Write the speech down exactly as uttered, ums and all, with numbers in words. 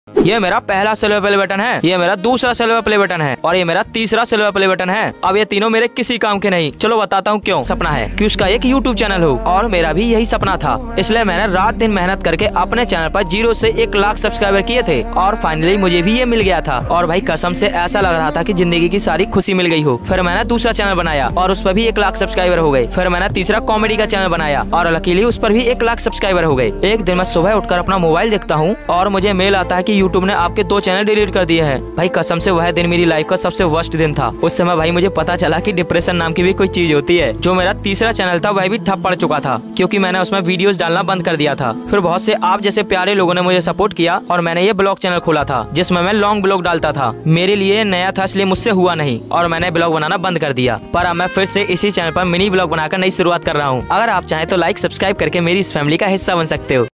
ये मेरा पहला सिल्वर प्ले बटन है, ये मेरा दूसरा सिल्वर प्ले बटन है और ये मेरा तीसरा सिल्वर प्ले बटन है। अब ये तीनों मेरे किसी काम के नहीं। चलो बताता हूँ क्यों। सपना है कि उसका एक यूट्यूब चैनल हो और मेरा भी यही सपना था, इसलिए मैंने रात दिन मेहनत करके अपने चैनल पर जीरो से एक लाख सब्सक्राइबर किए थे और फाइनली मुझे भी ये मिल गया था। और भाई कसम से ऐसा लग रहा था कि जिंदगी की सारी खुशी मिल गई हो। फिर मैंने दूसरा चैनल बनाया और उस पर भी एक लाख सब्सक्राइबर हो गए। फिर मैंने तीसरा कॉमेडी का चैनल बनाया और लकीली उस पर भी एक लाख सब्सक्राइबर हो गए। एक दिन मैं सुबह उठकर अपना मोबाइल देखता हूँ और मुझे मेल आता है कि यूट्यूब ने आपके दो चैनल डिलीट कर दिए हैं। भाई कसम से वह दिन मेरी लाइफ का सबसे वर्स्ट दिन था। उस समय भाई मुझे पता चला कि डिप्रेशन नाम की भी कोई चीज होती है। जो मेरा तीसरा चैनल था वह भी ठप पड़ चुका था क्योंकि मैंने उसमें वीडियोस डालना बंद कर दिया था। फिर बहुत से आप जैसे प्यारे लोगों ने मुझे सपोर्ट किया और मैंने ये ब्लॉग चैनल खोला था जिसमें मैं लॉन्ग ब्लॉग डालता था। मेरे लिए नया था इसलिए मुझसे हुआ नहीं और मैंने ब्लॉग बनाना बंद कर दिया। पर अब मैं फिर से इसी चैनल पर मिनी ब्लॉग बनाकर नई शुरुआत कर रहा हूँ। अगर आप चाहें तो लाइक सब्सक्राइब करके मेरी इस फैमिली का हिस्सा बन सकते हो।